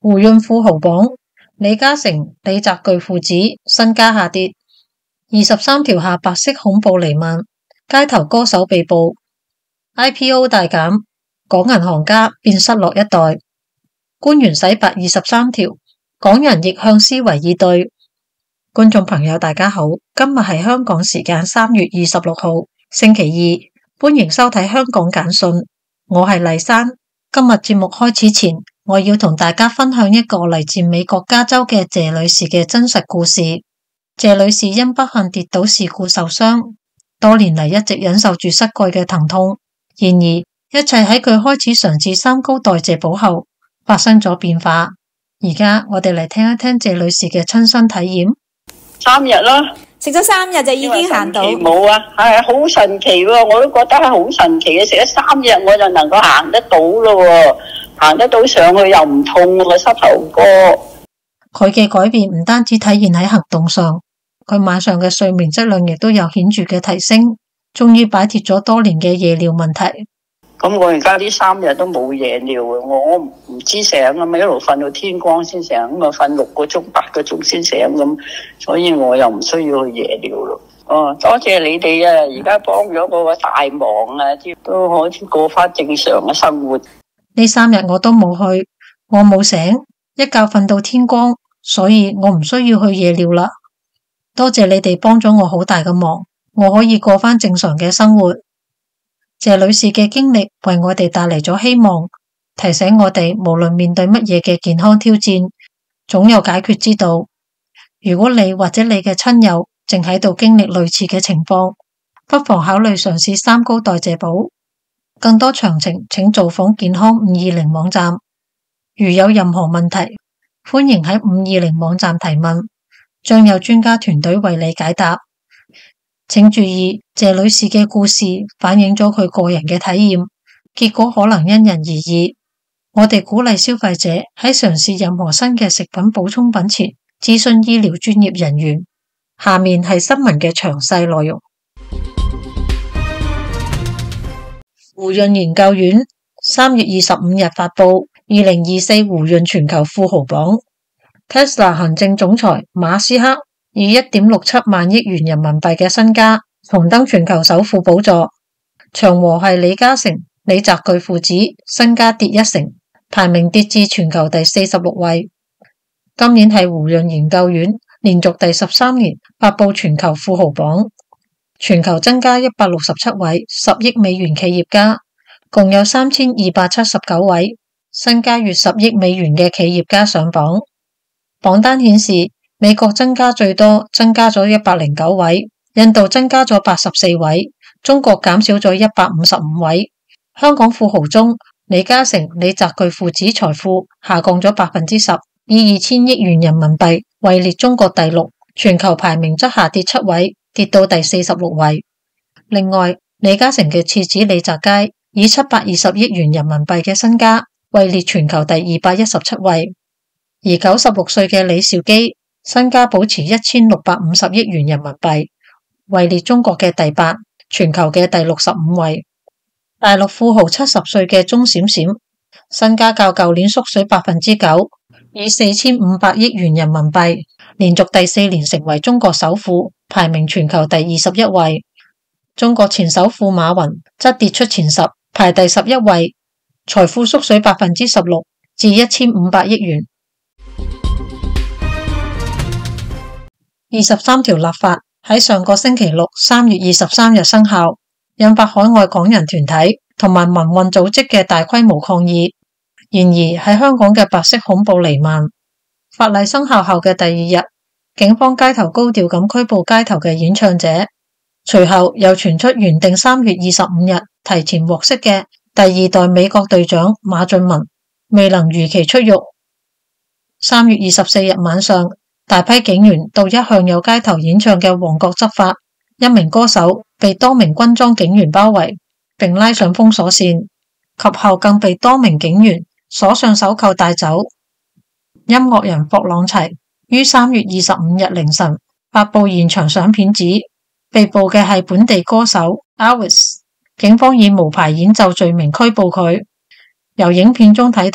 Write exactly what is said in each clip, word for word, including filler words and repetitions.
胡潤富豪榜，李嘉誠、李澤鉅父子身家下跌，二十三條下白色恐怖彌漫，街頭歌手被捕， I P O 大減，港銀行家變失落一代，官員洗白二十三條，港人逆向思維以對。觀眾朋友大家好，今日係香港時間三月二十六號星期二，歡迎收睇香港簡訊，我係麗珊。今日節目開始前，我要同大家分享一個嚟自美國加州嘅謝女士嘅真實故事。謝女士因不幸跌倒事故受傷，多年嚟一直忍受住膝蓋嘅疼痛。然而，一切喺佢開始嘗試三高代謝補後，發生咗變化。而家我哋嚟聽一聽謝女士嘅親身體驗。 三日啦， 食咗三日就已經行到。 冇啊，係好神奇喎！我都覺得係好神奇嘅，食咗三日我就能夠行得到咯，行得到上去又唔痛個膝頭哥。 佢嘅改變唔單止體現喺行動上，佢晚上嘅睡眠質量亦都有顯著嘅提升，終於擺脫咗多年嘅夜尿問題。 咁我而家呢三日都冇夜尿啊！我唔知醒啊嘛，一路瞓到天光先醒，咁啊瞓六個鐘、八個鐘先醒咁，所以我又唔需要去夜尿咯。哦，多謝你哋啊！而家幫咗我個大忙啊，都可以過翻正常嘅生活。 呢三日我都冇去，我冇醒，一覺瞓到天光，所以我唔需要去夜尿啦。多謝你哋幫咗我好大嘅忙，我可以過翻正常嘅生活。謝女士嘅經歷為我哋帶嚟咗希望，提醒我哋無論面對乜嘢嘅健康挑戰，總有解決之道。如果你或者你嘅親友正喺度經歷類似嘅情況，不妨考慮嘗試三高代謝補。更多詳情請造訪健康五二零網站。如有任何問題，歡迎喺五二零網站提問，將有專家團隊為你解答。請注意，謝女士嘅故事反映咗佢個人嘅體驗，結果可能因人而異。我哋鼓勵消費者喺嘗試任何新嘅食品補充品前，諮詢醫療專業人員。下面係新聞嘅詳細內容。胡潤研究院三月二十五日發佈二零二四胡潤全球富豪榜。Tesla 行政總裁馬斯克以一點六七萬億元人民幣嘅身家重登全球首富寶座，長和係李嘉誠、李澤鉅父子身家跌一成，排名跌至全球第四十六位。今年係胡潤研究院連續第十三年發佈全球富豪榜，全球增加一百六十七位十億美元企業家，共有三千二百七十九位身家逾十億美元嘅企業家上榜。榜單顯示，美國增加最多，增加咗一百零九位，印度增加咗八十四位，中國減少咗一百五十五位。香港富豪中，李嘉誠、李澤鉅父子財富下降咗百分之十，以二千億元人民幣位列中國第六，全球排名則下跌七位，跌到第四十六位。另外，李嘉誠嘅次子李澤楷以七百二十億元人民幣嘅身家位列全球第二百一十七位，而九十六歲嘅李兆基身家保持一千六百五十億元人民幣，位列中國嘅第八，全球嘅第六十五位。大陸富豪七十歲嘅鐘閃閃身家較舊年縮水百分之九，以四千五百億元人民幣連續第四年成為中國首富，排名全球第二十一位。中國前首富馬雲則跌出前十，排第十一位，財富縮水百分之十六，至一千五百億元。二十三條立法喺上個星期六三月二十三日生效，引發海外港人團體同埋民運組織嘅大規模抗議。然而喺香港嘅白色恐怖彌漫。法例生效後嘅第二日，警方街頭高調咁拘捕街頭嘅演唱者，隨後又傳出原定三月二十五日提前獲釋嘅第二代美國隊長馬俊文未能如期出獄。三月二十四日晚上，大批警員到一向有街頭演唱嘅旺角執法，一名歌手被多名軍裝警員包圍並拉上封鎖線，及後更被多名警員鎖上手銬帶走。音樂人霍朗齊於三月二十五日凌晨發布現場相片指，被捕嘅係本地歌手 Elvis， 警方以無牌演奏罪名拘捕佢。由影片中睇到，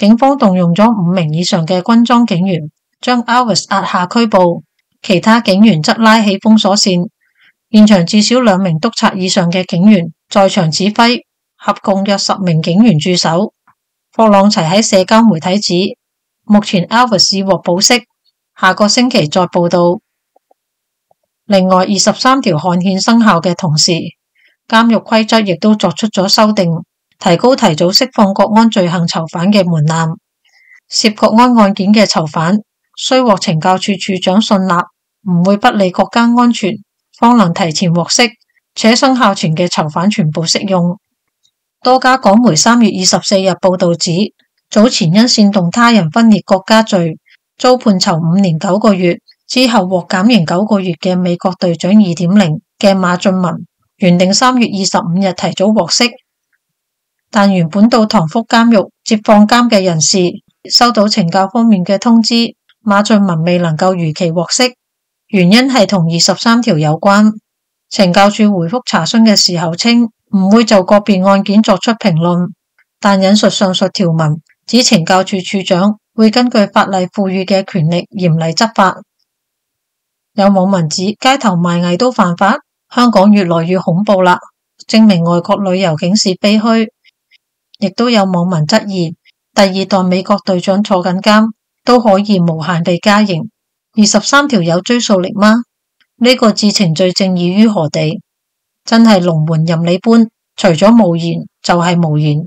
警方動用咗五名以上嘅軍裝警員，將 Alvis 押下拘捕，其他警員則拉起封鎖線。現場至少兩名督察以上嘅警員在場指揮，合共約十名警員駐守。霍朗齊喺社交媒體指，目前 Alvis 已獲保釋，下個星期再報道。另外，二十三條刊憲生效嘅同時，監獄規則亦都作出咗修訂，提高提早釋放國安罪行囚犯嘅門檻。涉國安案件嘅囚犯須獲懲教處處長信納唔會不利國家安全，方能提前獲釋，且生效前嘅囚犯全部適用。多家港媒三月二十四日報道指，早前因煽動他人分裂國家罪遭判囚五年九個月，之後獲減刑九個月嘅美國隊長二點零嘅馬俊文，原定三月二十五日提早獲釋，但原本到塘福監獄接放監嘅人士收到懲教方面嘅通知，馬俊文未能夠如期獲釋，原因係同二十三條有關。懲教處回覆查詢嘅時候稱，唔會就個別案件作出評論，但引述上述條文，指懲教處處長會根據法例賦予嘅權力嚴厲執法。有網民指街頭賣藝都犯法，香港越來越恐怖啦，證明外國旅遊警示非虛。亦都有網民質疑，第二代美國隊長坐緊監都可以無限地加刑，二十三條有追溯力嗎？呢個置程序正義於何地？真係龍門任你搬，除咗無言就係無言。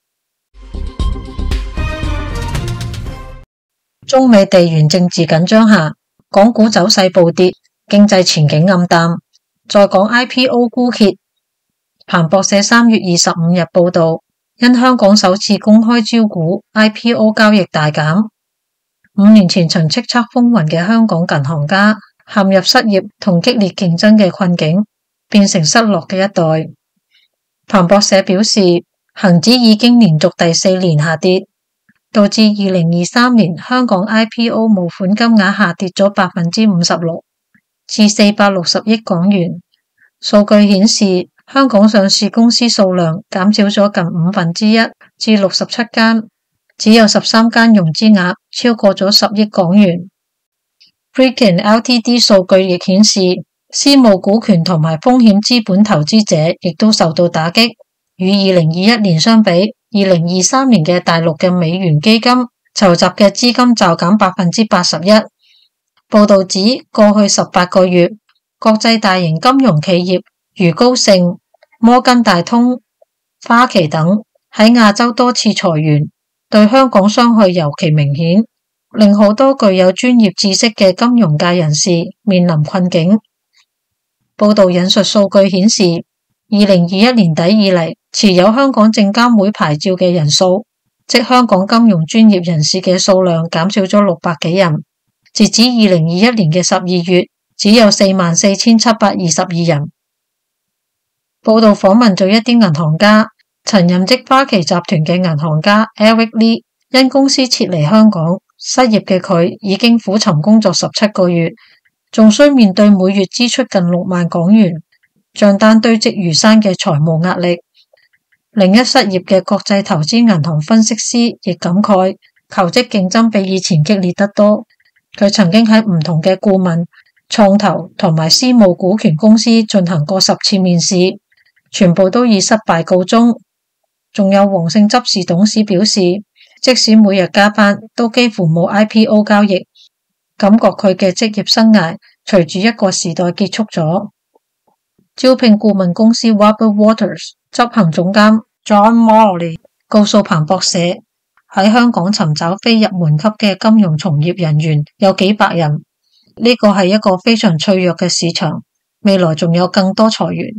中美地緣政治緊張下，港股走勢暴跌，經濟前景暗淡。再講 I P O 枯竭，彭博社三月二十五日報道，因香港首次公開招股 I P O 交易大減，五年前曾叱咤風雲嘅香港銀行家陷入失業同激烈競爭嘅困境，變成失落嘅一代。彭博社表示，恒指已經連續第四年下跌，導致二零二三年香港 I P O 募款金額下跌咗百分之五十六，至四百六十億港元。數據顯示，香港上市公司數量減少咗近五分之一，至六十七間，只有十三間融資額超過咗十億港元。Preqin Ltd 數據亦顯示，私募股權同埋風險資本投資者亦都受到打擊。與二零二一年相比，二零二三年嘅大陸嘅美元基金籌集嘅資金驟減百分之八十一。報道指，過去十八個月，國際大型金融企業如高盛、摩根大通、花旗等喺亞洲多次裁員，對香港傷害尤其明顯，令好多具有專業知識嘅金融界人士面臨困境。報道引述數據顯示，二零二一年底以嚟，持有香港證監會牌照嘅人數，即香港金融專業人士嘅數量減少咗六百幾人。截止二零二一年嘅十二月，只有四萬四千七百二十二人。報道訪問咗一啲銀行家，曾任職花旗集團嘅銀行家 Eric Lee， 因公司撤離香港，失業嘅佢已經苦尋工作十七個月，仲需面對每月支出近六萬港元，賬單堆積如山嘅財務壓力。另一失業嘅國際投資銀行分析師亦感慨，求職競爭比以前激烈得多。佢曾經喺唔同嘅顧問、創投同埋私募股權公司進行過十次面試，全部都以失敗告終。仲有黃姓執事董事表示，即使每日加班，都幾乎冇 I P O 交易，感覺佢嘅職業生涯隨住一個時代結束咗。招聘顧問公司 Robert Waters 執行總監 John Morley 告訴彭博社，喺香港尋找非入門級嘅金融從業人員有幾百人，呢個係一個非常脆弱嘅市場，未來仲有更多裁員。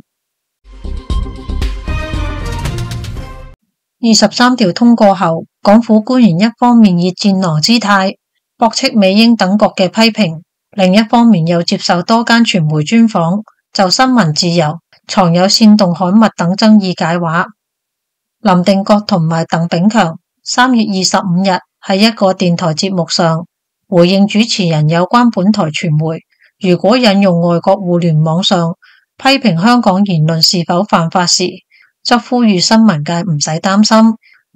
二十三條通過後，港府官員一方面以戰狼姿態駁斥美英等國嘅批評，另一方面又接受多間傳媒專訪，就新聞自由、藏有煽動刊物等爭議解話。林定國同埋鄧炳強三月二十五日喺一個電台節目上回應主持人有關本台傳媒如果引用外國互聯網上批評香港言論是否犯法時，則呼籲新聞界唔使擔心，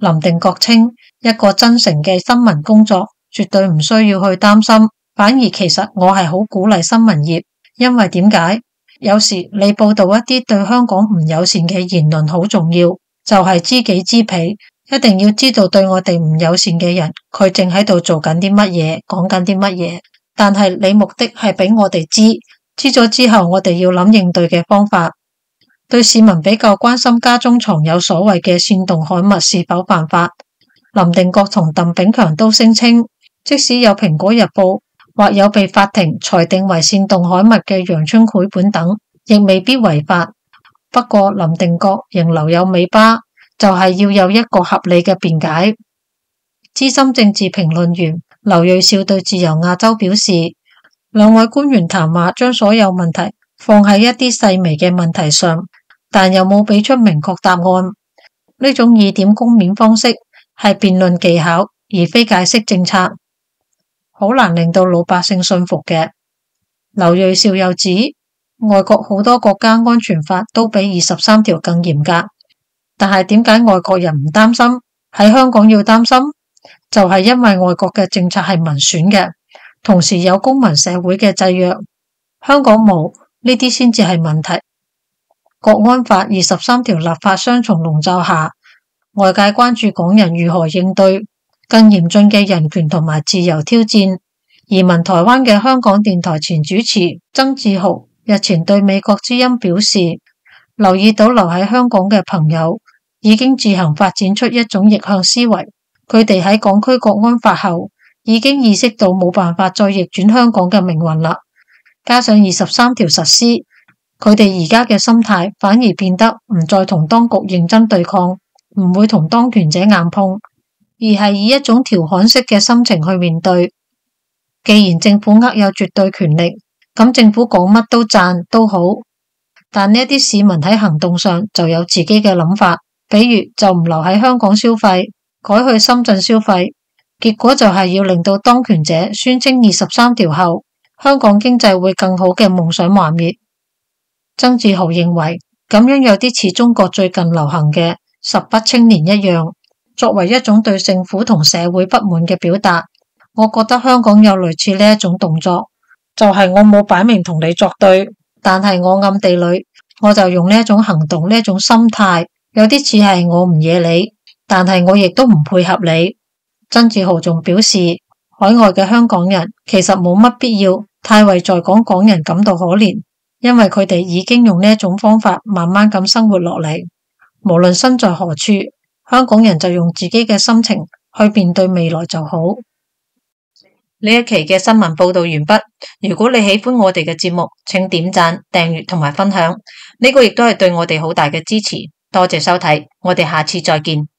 林定國稱，一個真誠嘅新聞工作絕對唔需要去擔心，反而其實我係好鼓勵新聞業，因為點解？有時你報道一啲對香港唔友善嘅言論好重要，就係知己知彼，一定要知道對我哋唔友善嘅人，佢正喺度做緊啲乜嘢，講緊啲乜嘢。但係你目的係俾我哋知，知咗之後我哋要諗應對嘅方法。對市民比較關心家中藏有所謂嘅煽動刊物是否犯法，林定國同鄧炳強都聲稱，即使有蘋果日報或有被法庭裁定為煽動刊物嘅陽春繪本等，亦未必違法。不過林定國仍留有尾巴，就係要有一個合理嘅辯解。資深政治評論員劉銳紹對自由亞洲表示，兩位官員談話將所有問題放喺一啲細微嘅問題上，但又冇俾出明確答案。呢種以點攻面方式係辯論技巧，而非解釋政策，好難令到老百姓信服嘅。劉銳紹又指，外國好多國家安全法都比二十三條更嚴格，但係點解外國人唔擔心，喺香港要擔心？就係因為外國嘅政策係民選嘅，同時有公民社會嘅制約，香港冇，呢啲先至係問題。國安法二十三條立法雙重籠罩下，外界關注港人如何應對更嚴峻嘅人權同埋自由挑戰。移民台灣嘅香港電台前主持曾志豪日前對美國之音表示，留意到留喺香港嘅朋友已經自行發展出一種逆向思維，佢哋喺港區國安法後已經意識到冇辦法再逆轉香港嘅命運啦。加上二十三條實施，佢哋而家嘅心態反而變得唔再同當局認真對抗，唔會同當權者硬碰，而係以一種調侃式嘅心情去面對。既然政府握有絕對權力，咁政府講乜都讚都好，但呢一啲市民喺行動上就有自己嘅諗法，比如就唔留喺香港消費，改去深圳消費，結果就係要令到當權者宣稱二十三條後香港經濟會更好嘅夢想幻滅。曾志豪認為咁樣有啲似中國最近流行嘅十不青年一樣，作為一種對政府同社會不滿嘅表達。我覺得香港有類似呢一種動作，就係我冇擺明同你作對，但係我暗地裏我就用呢一種行動，呢一種心態，有啲似係我唔惹你，但係我亦都唔配合你。曾志豪仲表示，海外嘅香港人其實冇乜必要太為在港港人感到可憐，因為佢哋已經用呢一種方法慢慢咁生活落嚟，無論身在何處，香港人就用自己嘅心情去面對未來就好。呢一期嘅新聞報道完畢。如果你喜歡我哋嘅節目，請點讚、訂閱同埋分享，呢個亦都係對我哋好大嘅支持。多謝收睇，我哋下次再見。